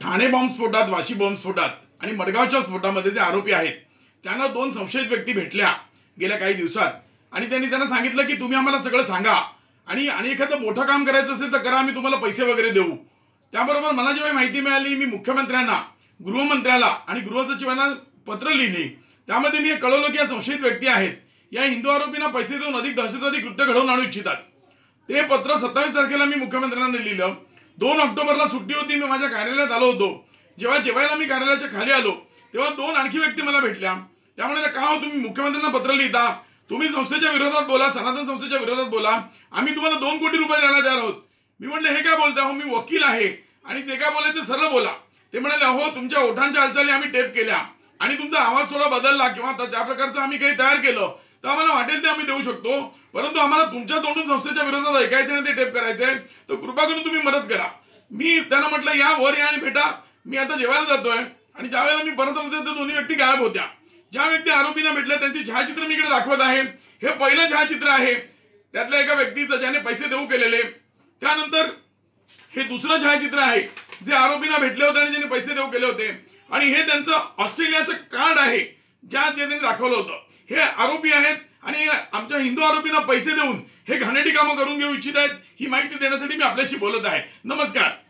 ठाणे बॉम्बस्फोटात, वाशी बॉम्बस्फोटात आणि मडगावच्या स्फोटामध्ये जे आरोपी आहेत त्यांना 2 संशयित व्यक्ती भेटल्या गेल्या काही दिवसात आणि त्यांना सांगितलं की तुम्ही आम्हाला सगळं सांगा आणि एखादं मोठं काम करायचं असेल तर करा, आम्ही तुम्हाला पैसे वगैरे देऊ. त्याबरोबर मला जेव्हा माहिती मिळाली मी मुख्यमंत्र्यांना, गृहमंत्र्याला आणि गृहसचिवांना पत्र लिहिले. त्यामध्ये मी कळवलं की या संशयित व्यक्ती आहेत या हिंदू आरोपींना पैसे देऊन अधिक दहशतवादी कृत्य घडवून आणू इच्छितात. ते पत्र 27 तारखेला मी मुख्यमंत्र्यांना लिहिलं. 2 ऑक्टोबरला सुट्टी होती, मी माझ्या कार्यालयात आलो होतो. जेव्हा जेवायला मी कार्यालयाच्या खाली आलो तेव्हा 2 आणखी व्यक्ती मला भेटल्या. त्यामुळे का हो तुम्ही मुख्यमंत्र्यांना पत्र लिहिता, तुम्ही संस्थेच्या विरोधात बोला, सनातन संस्थेच्या विरोधात बोला, आम्ही तुम्हाला 2 कोटी रुपये द्यायला तयार आहोत. मी म्हटलं हे काय बोलता हो, मी वकील आहे आणि ते काय बोलायचं सरळ बोला. ते म्हणाले अहो तुमच्या ओठांच्या हालचाली आम्ही टेप केल्या आणि तुमचा आवाज थोडा बदलला किंवा ज्या प्रकारचं आम्ही काही तयार केलं तर आम्हाला वाटेल ते आम्ही देऊ शकतो, परंतु आम्हाला तुमच्या तोंडून संस्थेच्या विरोधात ऐकायचं आणि ते टेप करायचंय, तर कृपा करून तुम्ही मदत करा. मी त्यांना म्हटलं या वर या आणि भेटा, मी आता जेवायला जातोय. आणि ज्या वेळेला मी परत आलो तर दोन्ही व्यक्ती गायब होत्या. ज्या व्यक्ती आरोपींना भेटल्या त्यांची छायाचित्र मी इकडे दाखवत आहे. हे पहिलं छायाचित्र आहे त्यातल्या एका व्यक्तीचं ज्याने पैसे देऊ केलेले. त्यानंतर हे दुसरं छायाचित्र आहे जे आरोपींना भेटले होते आणि ज्याने पैसे देऊ केले होते आणि हे त्यांचं ऑस्ट्रेलियाचं कार्ड आहे ज्या त्यांनी दाखवलं होतं. हे आरोपी आहेत आणि आमच्या हिंदू आरोपींना पैसे देऊन हे घाणेरडी कामं करून घेऊ इच्छित आहेत ही माहिती देण्यासाठी मी आपल्याशी बोलत आहे. नमस्कार.